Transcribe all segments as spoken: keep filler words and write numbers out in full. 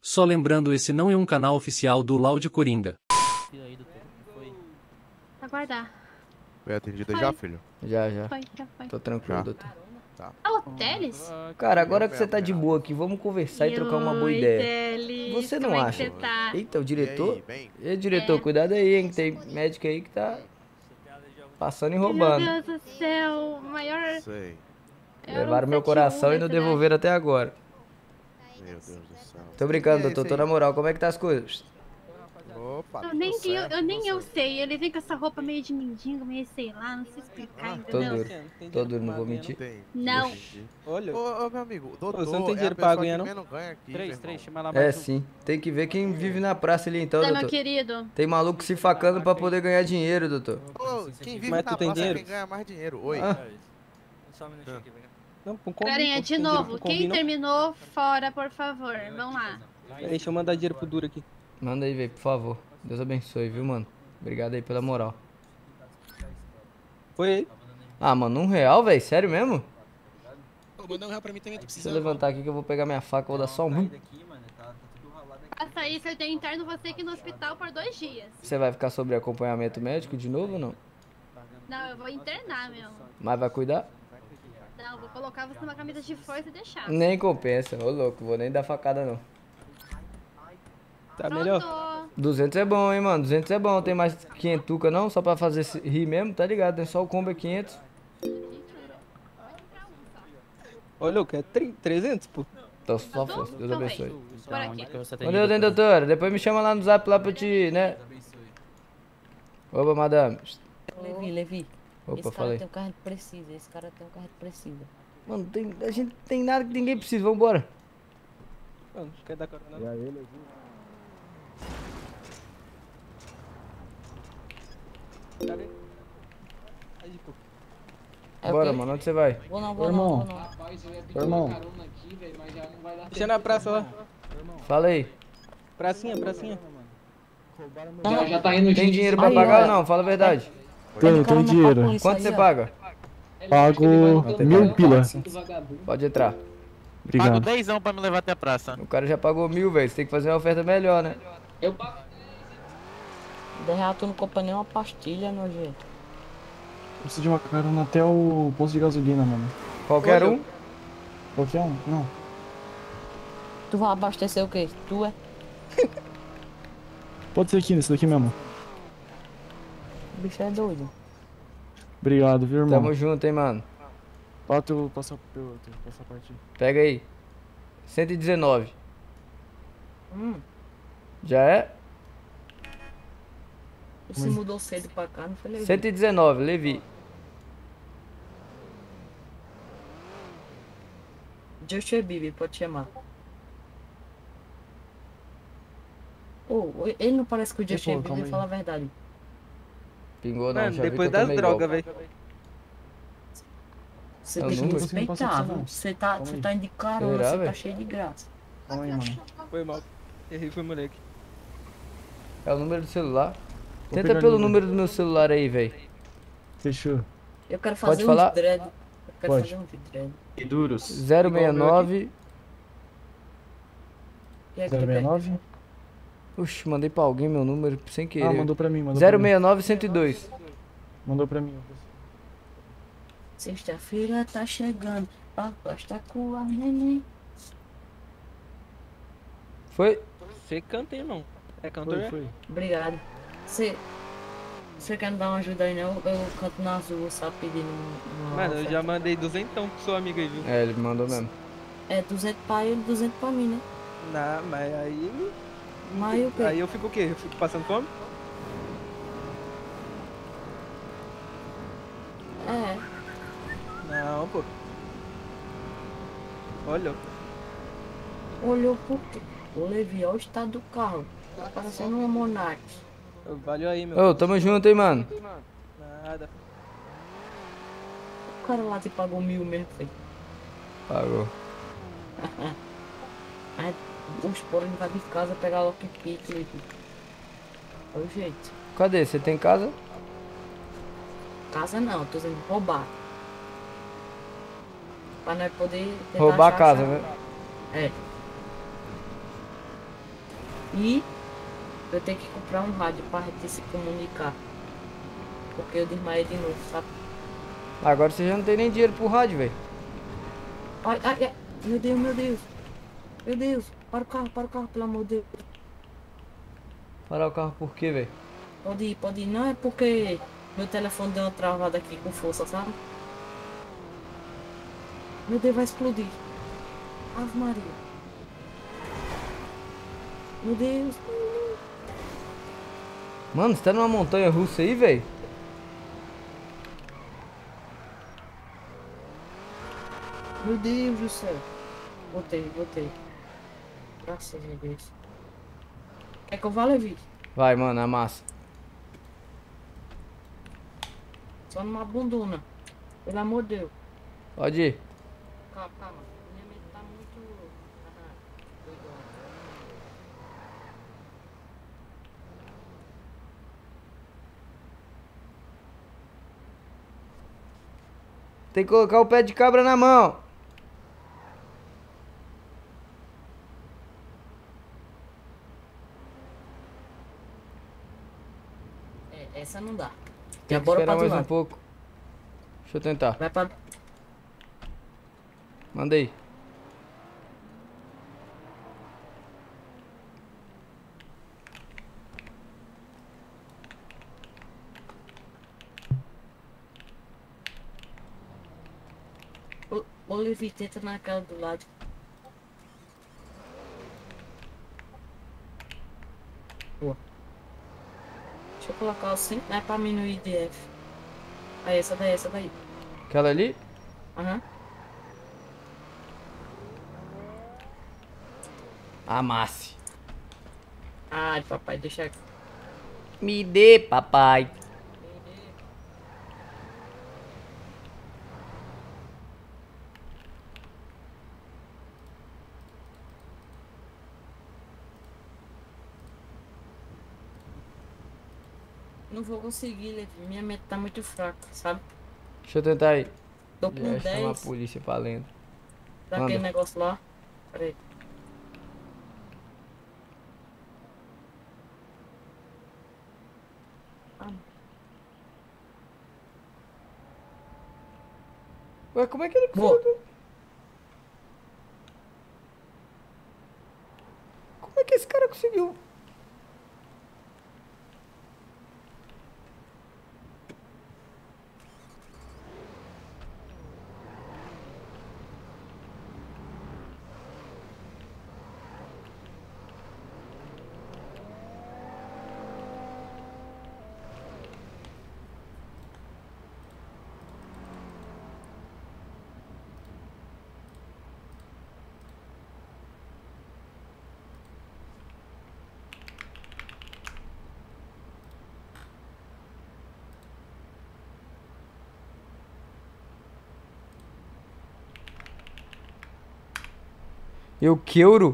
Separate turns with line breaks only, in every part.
Só lembrando, esse não é um canal oficial do Loud Coringa.
Aguardar.
Foi atendida
Foi.
já, filho?
Já, já.
Foi, já foi.
Tô tranquilo,
Já.
doutor.
Tá.
Ah, o Teles?
Cara, agora que você tá de boa aqui, vamos conversar e trocar uma boa
Oi,
ideia.
Teles.
Você não
Como é
acha?
que você tá?
Eita, o
E
diretor?
aí, bem?
E aí, diretor,
É.
cuidado aí, hein, que tem médico aí que tá passando e
Meu
roubando.
Deus do céu, o maior...
Sei.
era um
Levaram meu
sete um
coração e
da
não
cidade.
devolveram até agora.
Meu Deus do céu.
Tô brincando,
E aí,
doutor,
esse
tô
aí?
na moral, como é que tá as coisas?
Opa,
Eu nem,
tudo
eu,
certo,
eu, nem eu
você?
sei, ele vem com essa roupa meio de mendigo, meio sei lá, não sei explicar,
Tô
entendeu?
duro, tô duro, não vou mentir.
Tem.
Não.
Entendi.
Olha,
Ô, ô, meu amigo, doutor,
você não tem
é
dinheiro
a
pra
pessoa
aguinha,
que
não?
menos ganha aqui,
Três,
meu
três,
irmão.
chama lá mais
É,
um.
sim. Tem que ver quem vive na praça ali então,
Tá, meu
doutor.
querido.
Tem maluco se facando pra poder ganhar dinheiro, doutor.
Ô, quem vive
Mas
na
tu tem
praça é
dinheiro?
quem ganha mais dinheiro. Oi.
Ah.
Só um minutinho aqui, vem cá.
não, pra um combi,
Carinha,
pô,
de
tem dinheiro
novo,
pra um
quem
combi, não?
terminou, fora, por favor. Vamos lá.
Peraí, deixa eu mandar dinheiro pro Duro aqui.
Manda aí, velho, por favor. Deus abençoe, viu, mano? Obrigado aí pela moral.
Foi aí.
Ah, mano, um real, velho? Sério mesmo?
Pô, manda um real pra mim também, tô
Deixa eu
precisando.
levantar aqui que eu vou pegar minha faca, vou dar só um.
Passa isso, eu tenho interno você aqui no hospital por dois dias.
Você vai ficar sobre acompanhamento médico de novo ou não?
Não, eu vou internar mesmo.
Mas vai cuidar?
Não, eu vou colocar você numa camisa de força e deixar.
Nem compensa, ô louco, vou nem dar facada não.
Tá melhor?
Pronto.
duzentos é bom, hein, mano, duzentos é bom. Tem mais quinhentuca não? Só pra fazer esse- rir mesmo, tá ligado? Tem só o combo é quinhentos.
Ô, louco, é tre- trezentos, pô.
Então só força, Deus
Então
abençoe.
vem. Por
Então,
aqui.
onde que você tem
Valeu, hein, doutora? Depois me chama lá no zap lá pra te, né? Opa, madame.
Levi, Levi.
Opa,
esse cara
falei.
tem um carro que precisa, esse cara tem um carro que precisa.
Mano, tem, a gente tem nada que ninguém precisa, vambora.
Não, não quer dar carona, não. Cadê? Aí, pô.
É o
Bora,
quê?
mano, onde você vai?
Vou não, vou não, vou não.
Irmão.
Deixa na praça lá.
Fala aí.
Pracinha, pracinha.
Já, já tá indo
Tem
de-
dinheiro pra
Aí,
pagar
ó.
ou não? Fala a verdade.
Tenho, tenho dinheiro.
Quanto você paga?
Pago mil pila.
Pode entrar.
Pago
Obrigado.
dezão pra me levar até a praça.
O cara já pagou mil, velho. Você tem que fazer uma oferta melhor, né?
Eu pago.
De real, tu não compra nem uma pastilha, nojento.
Eu preciso de uma carona até o posto de gasolina, mano.
Qualquer
Olha,
um?
Qualquer um? Não.
Tu vai abastecer o quê? Tu é?
Pode ser aqui, nesse daqui mesmo.
O bicho é doido.
Obrigado, viu, irmão?
Tamo junto, hein, mano.
Bota o passaporte. Passaporte.
Pega aí. cento e dezenove.
Hum,
Já é?
tu se mudou cedo pra cá, não foi Levi?
cento e dezenove, Levi.
Justin Bieber, pode chamar. Ô, ele não parece que o Justin
pô, calma
Bieber
aí.
fala a verdade.
Pingou não,
Mano,
já vi
depois
que eu
das
tomei
drogas,
golpe.
velho.
Você
É o
tem que
número?
respeitar,
Não posso
viu?
não.
Você tá,
Calma
você
aí.
tá indo de carona,
Será,
você tá
velho?
cheio de graça.
Calma aí, mano.
Foi mal. Errei, foi moleque.
É o número do celular.
Vou
Tenta
pegar
pelo
o
número do meu celular aí, velho.
Fechou.
Eu quero fazer
falar?
uns dread. Eu quero
Pode.
fazer uns dread.
E duros.
zero seis nove.
E aqui,
zero seis
velho?
nove?
Oxi, mandei pra alguém meu número sem querer.
Ah, mandou pra mim, mandou
zero
pra mim.
seis nove, cento e dois.
Mandou pra mim.
Sexta-feira tá chegando. Aposta com a neném.
Foi?
Você canta, irmão. É cantor,
Foi,
é?
foi.
Obrigado. Você. Você quer me dar uma ajuda aí, não? Eu canto na azul, sabe? Pedindo uma
Mano, eu
oferta.
já mandei duzentão pro seu amigo aí, viu?
É, ele mandou mesmo.
É duzentos pra ele, duzentos pra mim, né?
Não, mas aí.
Mas o quê?
Aí eu fico o quê? Eu fico passando fome?
É.
Não, pô. Olha,
Olhou por quê? O Levi, olha o estado do carro. Tá parecendo um Monarch.
valeu aí, meu.
Ô, tamo junto, hein, mano.
Nada.
O cara lá te pagou mil mesmo, filho.
Pagou.
Aí os porra vai de casa pegar logo que pique, Levi. É o jeito.
Cadê? Você tem casa?
Casa não, tô dizendo roubar. Pra nós poder tentar
Roubar a
achar
casa,
essa-
né?
É. E eu tenho que comprar um rádio pra gente se comunicar. Porque eu desmaiei de novo, sabe?
Agora você já não tem nem dinheiro pro rádio, velho.
Ai, ai, ai, meu Deus, meu Deus. Meu Deus, para o carro, para o carro, pelo amor de Deus.
Parar o carro por quê, velho?
Pode ir, pode ir. Não, é porque meu telefone deu uma travada aqui com força, sabe? Meu Deus, vai explodir. Ave Maria. Meu Deus.
Mano, você tá numa montanha russa aí, velho?
Meu Deus do céu. Voltei, voltei. Graças a Deus. Quer que eu vá, Levi?
Vai, mano, amassa.
Só numa bunduna. Pelo amor de Deus.
Pode ir.
Calma, calma. Minha mente tá muito... Ah, doidona.
Tem que colocar o pé de cabra na mão.
É, essa não dá.
Tem
Já
que
bora
esperar
pra
mais
do
um
lado.
pouco. Deixa eu tentar.
Vai pra...
Mandei.
Ô, ô Levi, tenta naquela do lado. Boa. Deixa eu colocar assim, né, pra mim no I D F. Aí, essa daí, essa daí.
Aquela ali?
Aham.
Amasse.
Ai, papai, deixa aqui.
Me dê, papai.
Não vou conseguir, Levi. Minha mente tá muito fraca, sabe?
Deixa eu tentar aí.
Tô com
Já chama a
dez
polícia valendo.
daquele
Manda.
negócio lá. Pera aí. Ah,
Ué, como é que ele
Boa.
conseguiu? Como é que esse cara conseguiu? Eu queuro?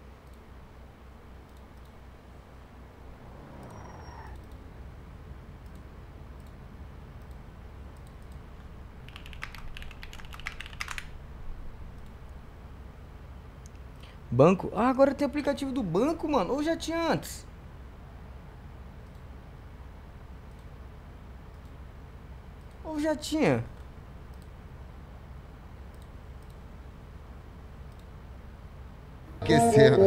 Banco? Ah, agora tem aplicativo do banco, mano. Ou já tinha antes? Ou já tinha?
Aquecendo.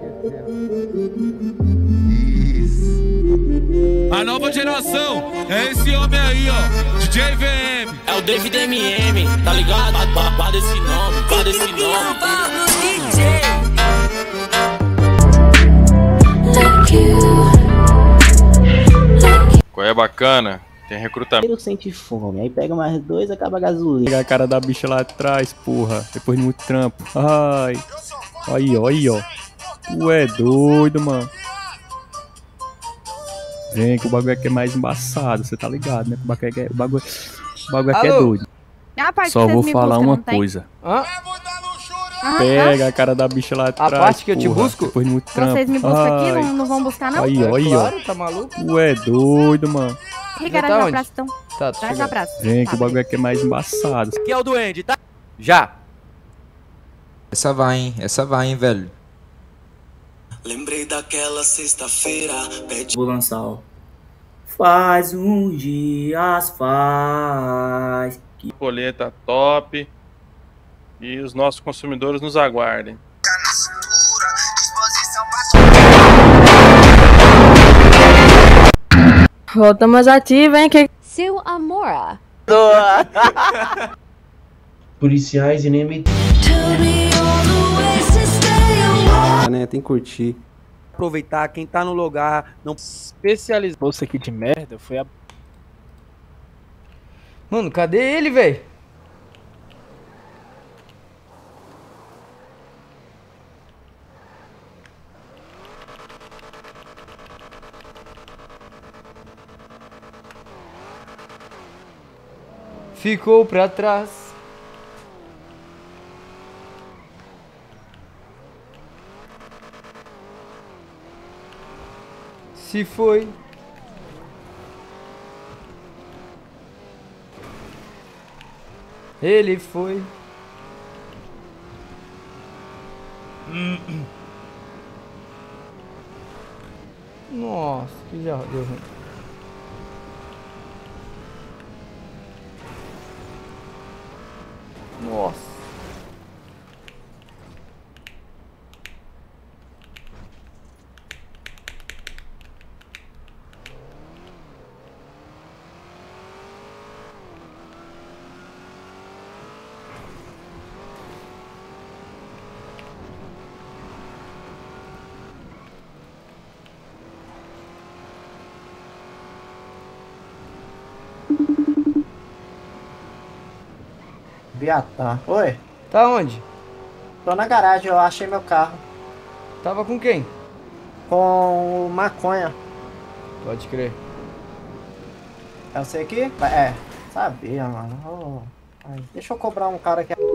Isso.
A nova geração é esse homem aí, ó. D J V M.
É o David M M, tá ligado? Guarda esse nome, guarda esse nome.
Qual é bacana? Tem recrutamento.
Ele sente fome, aí pega mais dois, acaba a gasolina.
Pega a cara da bicha lá atrás, porra. Depois de muito trampo. Ai. Aí, ó, aí, ó. Tu é doido, mano. Vem que o bagulho aqui é mais embaçado, você tá ligado, né? O bagulho aqui é, o bagulho, o bagulho aqui é doido.
A parte
Só
que
vou
vocês me
falar
buscam,
uma
não tem?
coisa.
Hã?
Pega a cara da bicha lá atrás.
A parte que eu te
porra.
busco?
Depois de muito trampo.
Vocês me buscam aqui,
Ai.
não, não vão buscar não?
Aí, ó, aí,
Claro,
ó.
tá maluco?
Tu é doido, mano.
Que
Já
garagem
tá
da
onde?
praça, então?
Tá, tô
Garagem da
chegando.
praça.
Vem que
Tá,
o bagulho aqui é mais embaçado.
Aqui é o Duende, tá?
Já.
Essa vai, hein? Essa vai, hein, velho?
Lembrei daquela sexta-feira. Pede...
Vou lançar, ó. Faz uns dias, faz.
Colheita top. E os nossos consumidores nos aguardem.
Voltamos ativa, hein? Que...
Seu Amora.
Policiais e nem me...
Né, tem que curtir.
Aproveitar quem tá no lugar, não especializar. Bolsa aqui de merda, foi a...
Mano, cadê ele, velho? Ficou pra trás. Se foi. Ele foi. Nossa, que já deu ruim. Nossa.
Viatã. Oi?
Tá onde?
Tô na garagem, eu achei meu carro.
Tava com quem?
Com o maconha.
Pode crer.
É você aqui? É. Sabia, mano. Oh. Ai, deixa eu cobrar um cara aqui.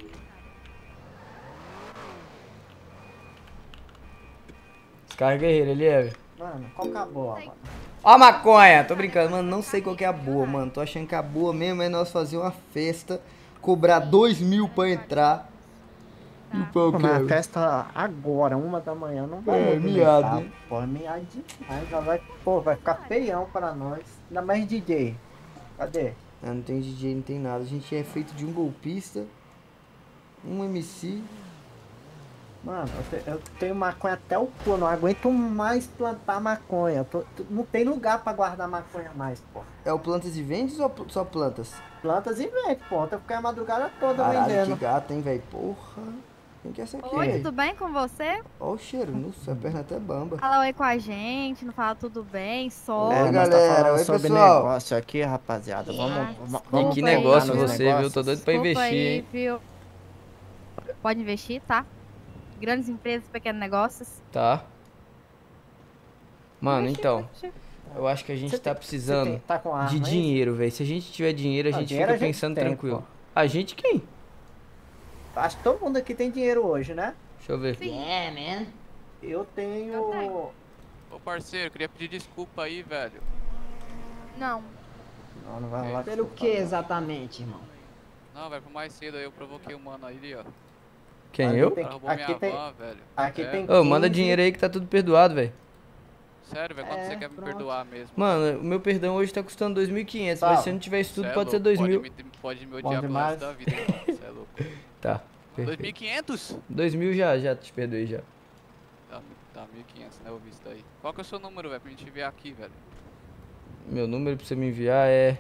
Descarga guerreiro, ele é.
Mano, qual que é a boa, mano?
Ó a maconha! Tô brincando, mano. Não sei qual que é a boa, mano. Tô achando que a boa mesmo é nós fazer uma festa, cobrar dois mil pra entrar. E o pau
Pô, mas a festa agora, uma da manhã, não vai.
É, miado, hein?
Pô, miado demais. Já vai, pô, vai ficar feião pra nós. Ainda mais D J. Cadê?
Ah, não tem D J, não tem nada. A gente é feito de um golpista, um M C.
Mano, eu, te, eu tenho maconha até o cu, não aguento mais plantar maconha. Eu tô, não tem lugar pra guardar maconha mais, pô.
É o plantas e vendes ou só plantas?
Plantas e vendes, pô. Eu fiquei a madrugada toda
Caralho,
vendendo.
que gato, hein, velho? Porra. Quem que é essa aqui?
Oi, tudo bem com você?
Ó o cheiro, nossa, a perna até bamba.
Fala oi com a gente, não fala tudo bem, só.
É, galera,
tá
oi,
sobre
pessoal.
negócio aqui, rapaziada. Vamos,
Ah,
vamos,
E
vamos
que
aí,
negócio
nos
você,
negócios.
viu? Tô doido pra
Desculpa
investir,
aí,
hein?
viu? Pode investir, tá? Grandes empresas, pequenos negócios.
Tá. Mano,
Investir,
então,
investir.
eu acho que a gente
Você
tá
tem-
precisando
você tem- tá com arma
de
aí?
dinheiro, velho. Se a gente tiver dinheiro, a
Ah,
gente
dinheiro
fica
a gente
pensando
tem,
tranquilo.
pô.
A gente quem?
Acho que todo mundo aqui tem dinheiro hoje, né?
Deixa eu ver.
É, man. Eu tenho...
Ô parceiro, queria pedir desculpa aí, velho.
Não.
Não, não vai rolar.
Pelo que exatamente, irmão?
Não, velho, por mais cedo aí eu provoquei o mano aí, ó.
Quem,
Aqui
eu?
tem-
Ela roubou
aqui
minha
tem-
van, velho.
Aqui
É.
tem
Ô, manda
quinze.
dinheiro aí que tá tudo perdoado, velho.
Sério, velho, quanto
É,
você quer me
pronto.
perdoar mesmo?
Mano, o meu perdão hoje tá custando dois mil e quinhentos,
Salve.
mas se não tiver isso tudo,
Cê é
pode ser
louco,
dois mil.
Pode me, pode me
Bom
odiar pro
demais.
resto da vida, irmão. Cê é louco.
Tá,
dois
perfeito.
mil e quinhentos?
dois mil já, já te perdoei já.
Tá, tá mil e quinhentos, né? Eu vi isso daí. Qual que é o seu número, velho, pra gente enviar aqui, velho?
Meu número pra você me enviar é...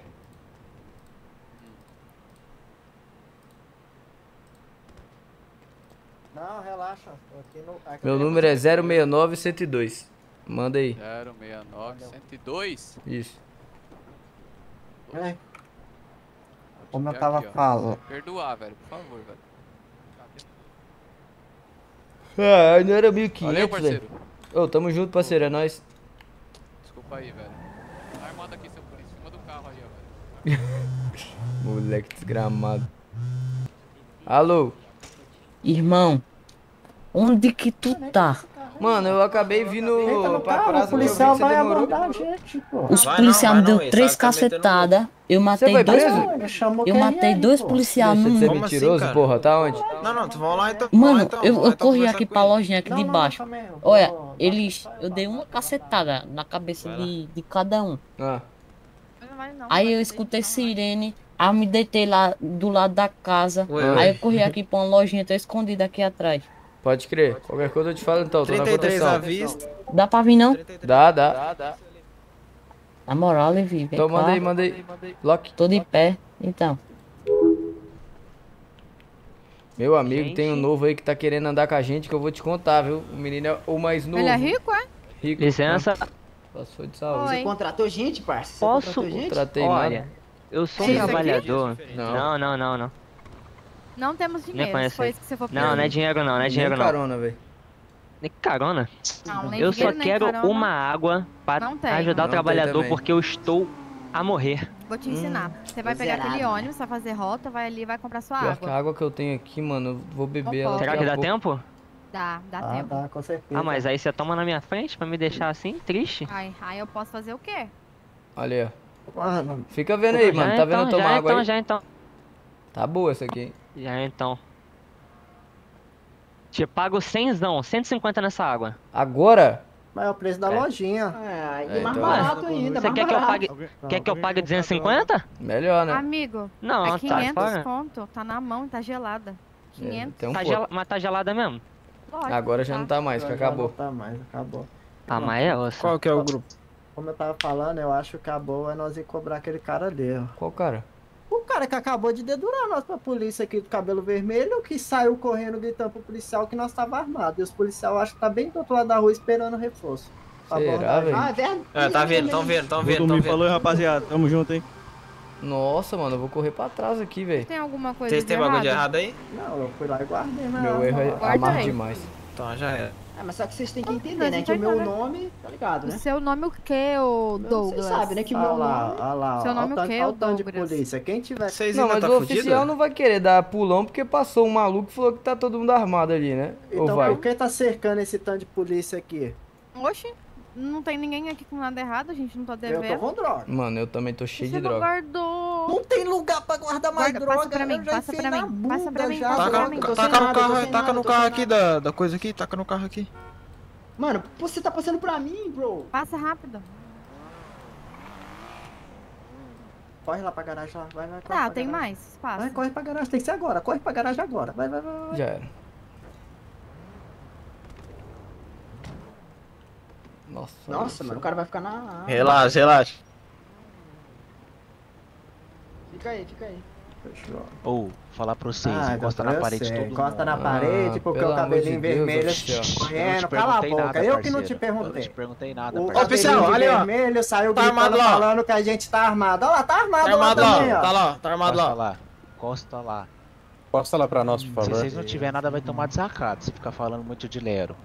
Não, relaxa. Tô aqui no... aqui
Meu
eu tenho-
número é zero seis nove, cento e dois. Manda aí.
zero seis nove, cento e dois?
Isso.
É.
Vou
Como eu
enviar
tava
aqui, ó.
falando.
Perdoar, velho, por favor, velho.
Ah, não era mil e
Valeu,
quinhentos, velho.
parceiro.
Ô, tamo junto, parceiro, é nóis.
Desculpa aí, velho. Tá armado aqui, seu polícia. Cima do carro aí, ó, velho.
Moleque desgramado. Alô?
Irmão, onde que tu tá?
Mano, eu acabei vindo
Entra no
pra
carro,
praça.
o policial vai abordar a gente, pô.
Os policiais me deu três cacetadas. Eu matei
foi
dois.
preso?
Eu matei dois policiais
Deixa de
num.
ser mentiroso, porra, tá onde?
Não, não, tu vai lá então.
Mano,
então,
eu,
vamos lá,
eu
então,
corri
conversar
aqui
com
pra
ele.
lojinha aqui de baixo. Olha, eles. Eu dei uma cacetada na cabeça de, de cada um.
Ah.
Aí eu escutei sirene. Aí eu me deitei lá do lado da casa.
Ué,
aí
ué.
eu corri aqui pra uma lojinha, tô escondida aqui atrás.
Pode crer. Qualquer coisa eu te falo então, tô na
trinta e três
proteção.
à vista.
Dá pra vir não?
Dá, dá.
Na moral, Levi, vem
Então
cá.
manda aí, manda aí. Lock.
Tô de pé, então.
Meu amigo, tem um novo aí que tá querendo andar com a gente que eu vou te contar, viu? O menino é o mais novo.
Ele é rico, é?
Rico.
Licença.
Passou de saúde.
Oi.
Contratou gente, parça? Você
Posso?
contratou gente?
Contratei
Olha,
nada.
eu sou
Sim,
um
isso aqui?
trabalhador.
Não.
Não, não, não, não.
Não temos
Nem
dinheiro, se
conhece.
foi isso que você for
Não, não é dinheiro não, não é dinheiro
Nem
não.
carona, velho.
Nem carona?
Não, nem
Eu
dinheiro,
só
nem
quero
carona.
uma água para
Não tem.
ajudar
Não
o
tem
trabalhador
também.
porque eu estou a morrer.
Vou te ensinar. Você vai pegar
miserável.
aquele ônibus, vai fazer rota, vai ali e vai comprar sua
Pior que a
água.
água que eu tenho aqui, mano, eu vou beber
Não
ela.
pode.
Será
daqui
que
a
dá
pouco.
tempo?
Dá, dá
Ah,
tempo.
dá, com certeza.
Ah, mas aí você toma na minha frente pra me deixar assim, triste?
Ai, aí eu posso fazer o quê?
Olha aí, ó.
Mano,
Fica vendo aí,
Já
mano. Tá vendo eu
então,
tomar
já
água
então,
aí?
já então.
Tá boa essa aqui, hein?
Já então. Te pago cenzão, cento e cinquenta nessa água.
Agora?
mas é o preço da
É.
lojinha.
É,
É,
e mais
então-
barato ainda,
Você
mais
quer que eu
barato.
pague, quer que eu pague duzentos e cinquenta?
Melhor, né?
Amigo,
Não,
é
tá
quinhentos
fora.
conto. Tá na mão, tá gelada. quinhentos.
Tem um
Tá
pouco.
gel... Mas tá gelada mesmo?
Lógico,
Agora já não tá mais, que
Já
acabou.
Não tá mais, acabou.
Ah, mas é osso.
Qual que é o grupo?
Como eu tava falando, eu acho que a boa é nós ir cobrar aquele cara ali, ó.
Qual cara?
O cara que acabou de dedurar nós pra polícia aqui do cabelo vermelho, que saiu correndo gritando pro policial que nós tava armado. E os policiais acho que tá bem do outro lado da rua esperando reforço. Pra
Será,
abordar.
velho?
Ah, é verdade.
É, tá vendo, tão vendo, tão vendo, tão
dormir,
vendo.
falou, rapaziada. Tamo junto, hein?
Nossa, mano, eu vou correr pra trás aqui, velho.
Tem alguma coisa
Vocês
de
têm bagulho de
errado?
errado aí?
Não, eu fui lá e guardei, mas...
Meu erro é
Guarda
amar
aí.
demais.
Então já é.
Ah, mas só que vocês têm que entender,
Não,
né?
não
Que o
tem
meu
nada.
nome, tá ligado,
O
né?
seu nome o que, ô Douglas?
Vocês sabem, né? Que o
Olha
meu
lá,
nome...
olha lá.
Seu
ó,
nome
ó
o quê,
ó
ô
tanto de
Douglas?
polícia. Quem tiver...
Vocês
Não,
ainda
mas
tá
o
fudido?
oficial não vai querer dar pulão porque passou um maluco e falou que tá todo mundo armado ali, né? Ou
Então,
vai?
por que tá cercando esse tanto de polícia aqui?
Oxi, não tem ninguém aqui com nada errado, a gente não tá devendo.
Eu tô com droga.
Mano, eu também tô cheio
Você
de
não
droga.
guardou.
Não tem lugar pra guardar mais
Guarda,
droga.
passa pra mim,
eu já
passa
enfiei
pra
na
mim, passa pra
bunda
mim,
já,
passa
droga.
pra
Taca,
mim.
Tô
no-
sem
taca no
nada, tô
carro,
sem
taca
nada,
no
tô
carro
sem
aqui
nada.
da, da coisa aqui, taca no carro aqui.
Mano, você tá passando pra mim, bro.
Passa rápido.
Corre lá pra garagem lá. Vai, vai, corre
Tá,
pra
tem
garagem.
mais espaço.
Vai, corre pra garagem. Tem que ser agora. Corre pra garagem agora. Vai, vai, vai. vai.
Já era. Nossa.
Nossa, mano, o cara vai ficar na...
Relaxa, relaxa.
Fica aí, fica aí.
Fechou.
Ou, falar pra vocês,
Ah,
encosta
doutor,
na
eu
parede
sei.
todo
Encosta
mundo.
na parede,
Ah,
porque
pelo
o cabelinho
amor de Deus,
vermelho
oficial.
correndo. Cala a boca. Eu que não te
Eu
perguntei.
te perguntei nada,
O
parceiro.
oficial,
cabelinho
ali, ó.
vermelho saiu
Tá
gritando
armado lá.
falando que a gente tá armado. Olha lá, tá armado,
Tá armado
lá
lá,
também, ó.
tá lá, tá armado
Encosta
lá.
lá. Encosta lá.
Posta lá pra nós, por
Se
favor.
vocês não tiver nada, vai tomar desacato. Se ficar falando muito de Lero.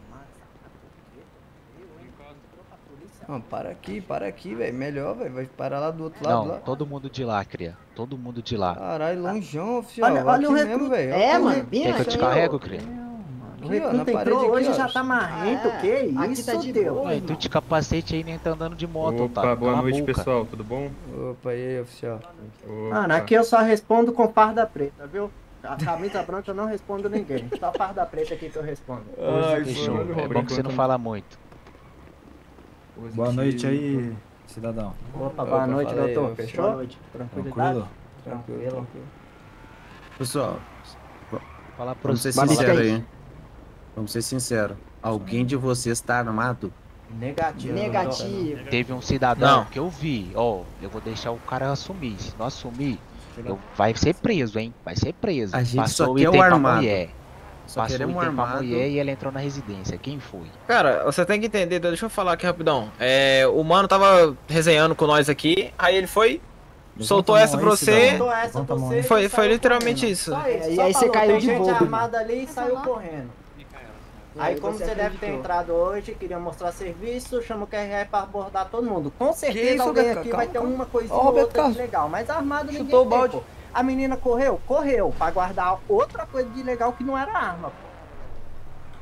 Mano, para aqui, para aqui, velho. Melhor, velho. Vai parar lá do outro lado
Não,
lá.
todo mundo de lá, cria. Todo mundo de lá.
Caralho, longeão, oficial.
Olha, olha
aqui
o
mesmo,
recruta.
velho.
É,
Olha o
mano,
recruta
bem
Quer que eu te
aí,
carrego,
ó.
cria?
O
Aqui, ó, na
recruta
parede
entrou
aqui,
hoje
ó.
já tá marrento.
É,
Que
aqui
isso,
tá de
Deus?
boa,
Ué, tu de capacete aí nem tá andando de moto,
Opa,
Otávio.
boa
Cala a
noite,
boca.
pessoal. Tudo bom?
Opa, e aí, oficial?
Mano, aqui eu só respondo com farda preta, viu? A camisa branca eu não respondo ninguém. Só farda preta aqui que eu respondo.
Ai,
Fechou.
foi.
É bom que você não fala muito.
Boa noite aí, cidadão.
Opa,
Opa,
boa noite,
fala aí,
doutor.
oficial.
Fechou? Boa noite. Tranquilidade?
Tranquilo, tranquilo.
Pessoal,
Fala pra
vamos ser
você.
sinceros aí. Vamos ser sinceros. Alguém de vocês tá armado?
Negativo.
Negativo.
Teve um cidadão
Não.
que eu vi, ó, eu vou deixar o cara assumir. Se não assumir, eu, vai ser preso, hein? Vai ser preso.
A gente
Passou
só
o
quer
item
o
pra
armado.
mulher.
Só
Passou o
queremos um
item pra
armado.
mulher e ela entrou na residência. Quem foi?
Cara, você tem que entender, deixa eu falar aqui rapidão. É, o mano tava resenhando com nós aqui, aí ele foi, soltou essa pra você.
Soltou essa pra você e
Foi, foi
saiu
literalmente
correndo.
isso.
Só isso,
E
só
aí você
falou,
caiu
tem
de
gente
bobo,
armada ali e saiu correndo. Aí
aí
como
você
você deve ter
acreditou.
entrado hoje, queria mostrar serviço, chama o Q R R pra abordar todo mundo. Com certeza
isso,
alguém
Roberto
aqui
Carlos?
vai ter uma coisinha
Ó,
ou
Roberto
outra de
Carlos.
legal, mas armado ninguém
Chutou o
tem,
balde.
pô. A menina correu? Correu, pra guardar outra coisa de legal que não era arma, pô.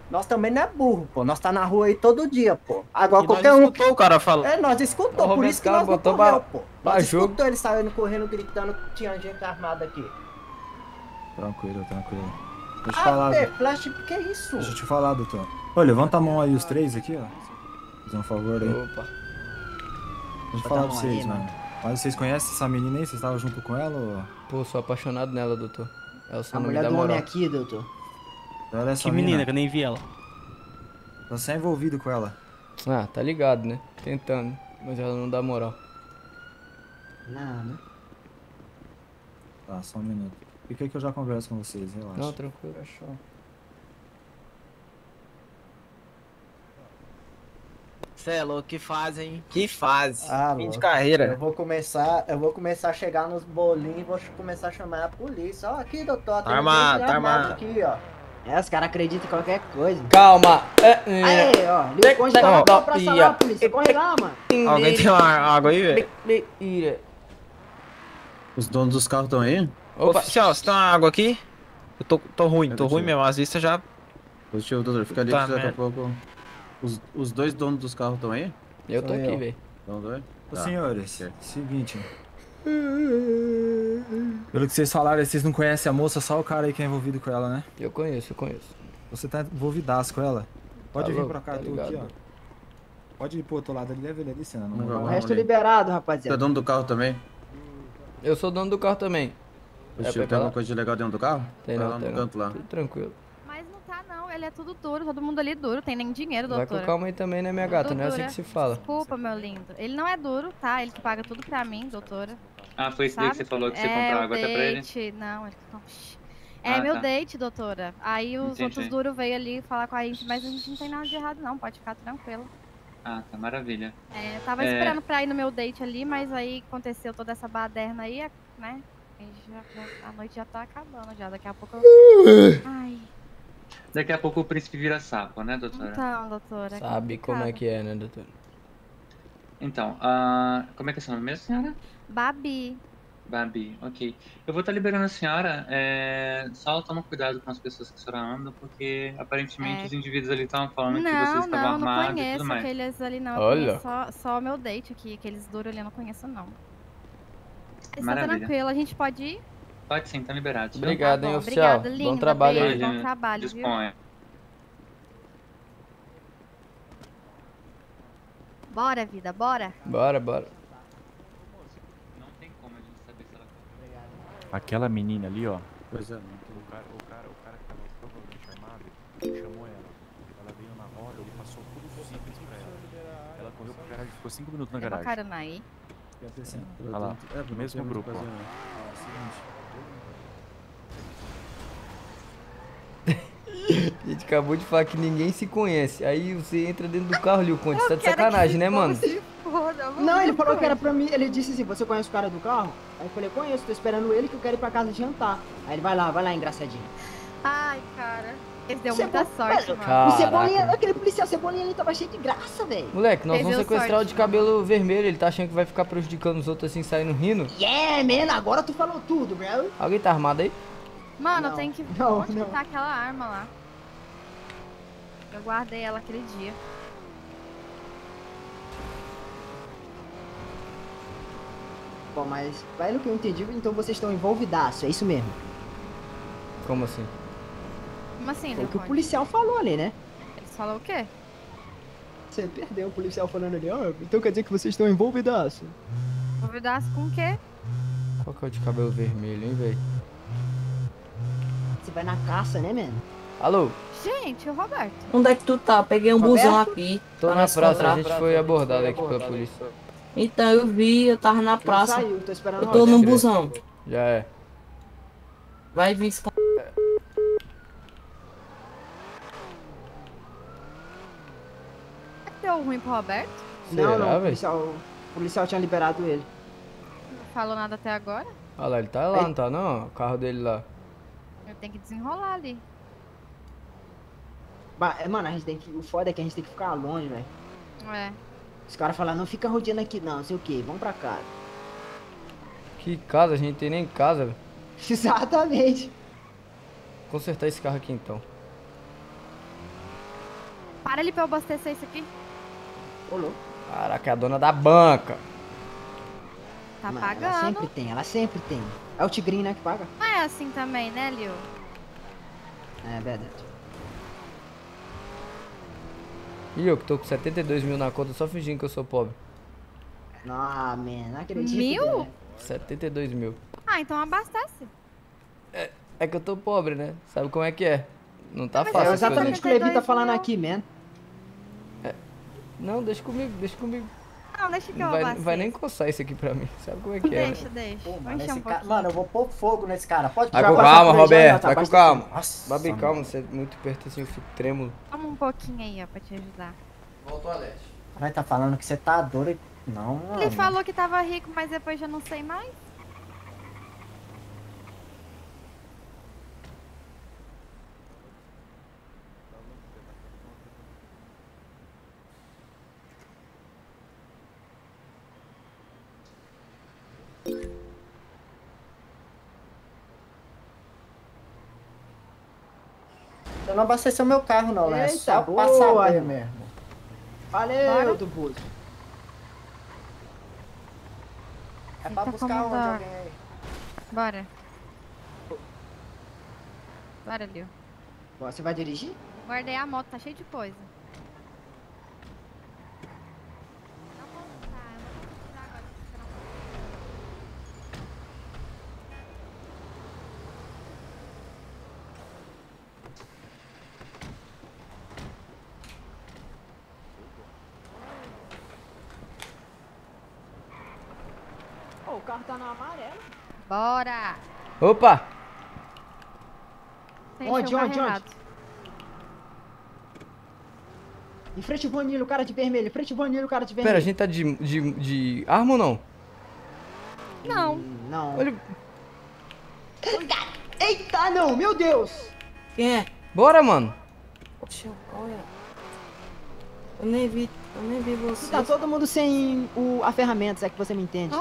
Nós também não é burro, pô. Nós tá na rua aí todo dia, pô. Agora
E
qualquer
nós
um...
escutou o cara falar.
É, nós escutou,
O
por
Roberto
isso que
Carlos
nós não
botou
correu,
pra-
pô.
pra
Nós
jogo.
escutou ele saindo correndo, gritando que tinha gente armada aqui.
Tranquilo, tranquilo. Deixa eu te
Ah,
falar.
Fê, Flash, que é isso?
Deixa eu te falar, doutor. Ô, levanta a mão aí, os três aqui, ó. Fazer um favor aí.
Opa.
Deixa eu
Bota
falar
a
pra
mão aí,
vocês, mano. Mas vocês conhecem essa menina aí? Vocês estavam junto com ela ou...
Pô, sou apaixonado nela, doutor. Ela só
A
não me
mulher
dá
do homem
moral.
aqui, doutor.
Ela é
Que menina, que eu nem vi ela.
Você é envolvido com ela.
Ah, tá ligado, né? Tentando. Mas ela não dá moral.
Nada.
Tá, só um minuto. Fica aí que eu já converso com vocês, relaxa.
Não, tranquilo.
Fechou.
Cê é louco, que fase, hein? Que fase.
Ah,
Fim de
louco.
carreira.
Eu vou começar, eu vou começar a chegar nos bolinhos e vou começar a chamar a polícia. Ó, aqui, doutor, tem
Armado,
gente
tá
armada
armado.
aqui, ó.
É, os caras acreditam em qualquer coisa.
Calma. É, é.
Aí, ó. Liga o conde tá lá pra praça lá, polícia. Corre lá, mano.
Alguém tem uma água aí, velho?
Os donos dos carros estão aí?
Oficial, você tem uma água aqui? Eu tô, tô ruim, tô ruim mesmo. As vistas já...
Positivo, doutor. Fica ali
Tá,
que daqui a
merda.
pouco... Os, os dois donos dos carros estão aí?
Eu tô
Sou
aqui,
eu.
velho.
Estão dois?
Ô,
Tá.
senhores, seguinte. Pelo que vocês falaram, vocês não conhecem a moça, só o cara aí que é envolvido com ela, né?
Eu conheço, eu conheço.
Você tá envolvidaço com ela? Pode
Tá
vir
louco,
pra cá,
tá
tu
ligado.
aqui, ó. Pode ir pro outro lado ali, leva ele ali, senão não
Não
vai
vai
O
lá.
resto
ali.
liberado,
Você é
rapaziada.
dono do carro também?
Eu sou dono do carro também.
Positivo,
É pra
tem
falar?
alguma coisa de legal dentro do carro?
Tem
Vai
não,
lá
tem
no
não.
canto lá.
Tudo tranquilo.
Mas não tá não, ele é tudo duro, todo mundo ali duro, tem nem dinheiro,
Vai
doutora.
com calma aí também, né, minha gata? Não é assim
Doutora,
que se fala.
Desculpa, meu lindo. Ele não é duro, tá? Ele que paga tudo pra mim, doutora.
Ah, foi isso daí que
Sabe?
você falou que você
é,
comprou
o
água até pra ele?
date, Não, ele não. É
Ah,
meu
tá.
date, doutora. Aí os
Entendi.
outros duros veio ali falar com a gente, mas a gente não tem nada de errado não, pode ficar tranquilo.
Ah, tá, maravilha.
É, eu tava
É.
esperando pra ir no meu date ali, mas aí aconteceu toda essa baderna aí, né? A, gente já- já- a noite já tá acabando já, daqui a pouco eu... Ai,
Daqui a pouco o príncipe vira sapo, né, doutora?
então, doutora.
Sabe como é que é, né, doutor?
Então, ah, como é que é seu nome mesmo, senhora?
Babi.
Babi, ok. Eu vou estar liberando a senhora, é... só toma cuidado com as pessoas que a senhora anda, porque aparentemente
É.
os indivíduos ali estavam falando que
Não,
vocês estavam
não, não
armados e
conheço
tudo mais.
aqueles ali não. Eu
Olha.
conheço só, só o meu date aqui, aqueles duros ali eu não conheço não. Está
Maravilha.
tranquilo, a gente pode ir?
Pode sim, tá liberado. viu?
Obrigado,
Tá
hein,
bom,
oficial.
obrigada,
Bom
linda,
trabalho aí.
beijo, bom
Imagina.
trabalho, viu?
Disponha.
Bora, vida, bora.
Bora, bora.
Não tem como a gente saber se ela...
Aquela menina ali, ó.
Pois é.
O cara, o cara, o cara que tava provavelmente armado, chamou ela. Ela veio na roda, ele passou todos os itens pra ela. Ela correu pro garagem, ficou cinco minutos na
Leva
garagem.
carona aí.
Olha lá,
É,
no mesmo grupo, ó.
A gente acabou de falar que ninguém se conhece. Aí você entra dentro do carro ali, o Conde. Você tá de sacanagem, né, mano?
Não, ele falou que era pra mim. Ele disse assim: você conhece o cara do carro? Aí eu falei: conheço, tô esperando ele que eu quero ir pra casa jantar. Aí ele vai lá, vai lá, engraçadinho.
Ai, cara. Ele deu
Cebo-
muita sorte,
Mano,
mano.
O Cebolinha,
Caraca.
aquele policial Cebolinha ali tava cheio de graça, velho.
Moleque, nós
Perdeu
vamos sequestrar
sorte.
o de cabelo vermelho. Ele tá achando que vai ficar prejudicando os outros assim, saindo rindo.
Yeah, man, agora tu falou tudo, bro.
Alguém tá armado aí?
Mano,
Não,
tem que...
não,
Onde
não.
que tá aquela arma lá? Eu guardei ela aquele dia.
Bom, mas pelo que eu entendi, então vocês estão envolvidaço, é isso mesmo.
Como assim?
Como assim,
Foi o que o
Leopoldo?
policial falou ali, né?
Ele falou o quê?
Você perdeu o policial falando ali, ó. Então quer dizer que vocês estão envolvidaço.
Convidasse com o quê?
Qual que é o de cabelo vermelho, hein, velho?
Você vai na caça, né, mano?
Alô?
Gente, o Roberto.
Onde é que tu tá? Peguei um
Roberto?
busão aqui.
Tô
pra
na
nós
praça,
encontrar.
a gente foi abordado aqui pela polícia.
Então eu vi, eu tava na praça.
saiu, tô esperando
Eu
a
tô
ordem.
no busão.
Já é.
Vai vir esse
Deu ruim pro Roberto?
Não,
Será,
não, o
velho?
policial, o policial tinha liberado ele.
Não falou nada até agora?
Olha lá, ele tá lá, não tá não? O carro dele lá.
Eu tenho que desenrolar ali.
Ba- é, Mano, a gente tem que. O foda é que a gente tem que ficar longe, velho.
É.
Os caras falam, não fica rodeando aqui não, sei o que, vamos pra casa.
Que casa? A gente tem nem casa, velho.
Exatamente.
Consertar esse carro aqui então.
Para ali pra eu abastecer isso aqui.
Olô.
Caraca, é a dona da banca.
Tá
Mano,
pagando.
Ela sempre tem, ela sempre tem. É o Tigrinho, né, que paga?
Não é assim também, né, Lio?
É verdade.
E eu que tô com setenta e dois mil na conta só fingindo que eu sou pobre.
Ah, man, não acredito.
Mil?
né?
setenta e dois mil.
Ah, então abastece.
É que eu tô pobre, né? Sabe como é que é? Não tá
É
fácil. as
exatamente o que o
coisas.
Levi tá falando aqui, man.
Não, deixa comigo, deixa comigo.
Não, deixa que eu
Não vai,
abasteço.
vai nem coçar isso aqui pra mim. Sabe como é que é?
Deixa, deixa.
Pô,
Vou
mano,
encher
esse
um
cara...
pouquinho.
mano, eu vou pôr fogo nesse cara. Pode
Vai
já
com
passar
calma,
por aí já,
Roberto.
tá
Vai com
abastecendo.
calma.
Nossa,
Vai bem
mano.
calma, você é muito perto assim, eu fico trêmulo.
Toma um pouquinho aí, ó, pra te ajudar.
Volta ao toalete.
Vai tá falando que você tá doido. Não, mano.
Ele falou que tava rico, mas depois já não sei mais.
Você não abasteceu meu carro, não, né? É
Eita,
só
boa,
passar bem
irmão.
mesmo.
Valeu,
Bora.
do Buzo.
É pra
Tá
buscar onde
comandando.
alguém aí?
Bora. Bora, Lio.
Você vai dirigir?
Guardei a moto, tá cheio de coisa.
Pô, o carro tá no amarelo.
Bora!
Opa!
Você
Onde,
encheu o
onde,
carro
onde?
errado.
Em frente ao Vanilho, o cara de vermelho. Em frente ao Vanilho, o cara de vermelho.
Pera, a gente tá de, de, de arma ou não?
Não.
Não.
Olha.
Eita, não, meu Deus!
Quem é?
Bora, mano.
Poxa, olha. Eu nem vi, eu nem vi você.
Tá todo mundo sem o, a ferramenta, é que você me entende.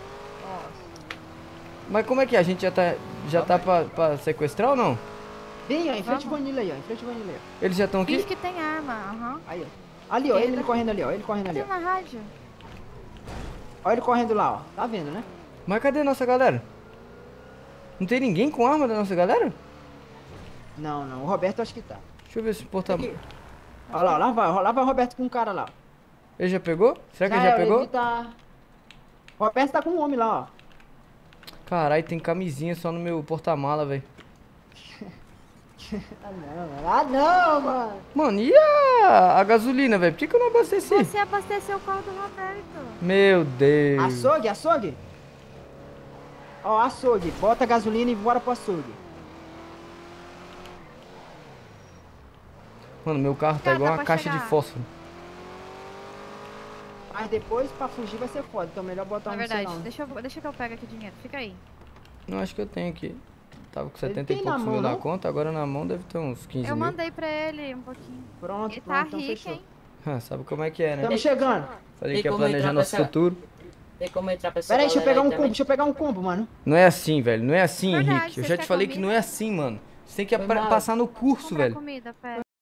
Mas como é que é? A gente já tá, já tá pra, pra sequestrar ou não?
Vem, ó, em frente ao Vanilho aí, ó. Em frente ao Vanilho aí. ó.
Eles já estão aqui?
Finge que tem arma, aham.
Aí, ó. Ali, ó, ele, ele correndo ali, ó. Ele correndo ali,
Tá
ó.
na rádio.
Ó, ele correndo lá, ó. Tá vendo, né?
Mas cadê a nossa galera? Não tem ninguém com arma da nossa galera?
Não, não. O Roberto acho que tá.
Deixa eu ver se o porta-malas.
Olha lá, lá vai. Lá vai o Roberto com um cara lá.
Ele já pegou? Será que ele
é,
já
o
pegou?
Levi tá... O Roberto tá com um homem lá, ó.
Caralho, tem camisinha só no meu porta-mala, velho.
Ah, não, mano. Ah, não, mano.
Mano, e a, a gasolina, velho? Por que, que eu não abasteci?
Você abasteceu o carro do Roberto.
Meu Deus.
Açougue, açougue. Ó, açougue. Bota gasolina e bora pro açougue.
Mano, meu carro tá
Cara,
igual
dá
uma
pra
caixa de
chegar.
fósforo.
Mas depois, pra fugir, vai ser foda. Então melhor botar
Na
um
verdade,
sei lá, um-
deixa eu, deixa que eu pego aqui o dinheiro. Fica aí.
Não, acho que eu tenho aqui. Tava com setenta e
tem na
poucos
mão,
mil na
não?
conta, agora na mão deve ter uns quinze
Eu
mil.
mandei pra ele um pouquinho.
Pronto,
Ele
pronto,
tá
então
rico,
fechou.
hein?
Ah, sabe como é que é, né?
Estamos chegando.
Falei
Tem
que ia
como
planejar
entrar
nosso
pra essa-
futuro.
Tem como entrar pra essa
Pera aí, deixa eu
galera
pegar um
também?
combo, deixa eu pegar um combo, mano.
Não é assim, velho. Não é assim,
Verdade,
Henrique. Eu
você
já te
quer
falei que
comida?
não é assim, mano. Você tem que
Foi
apra-
mal.
passar no curso,
Comprar
velho.
comida, pera.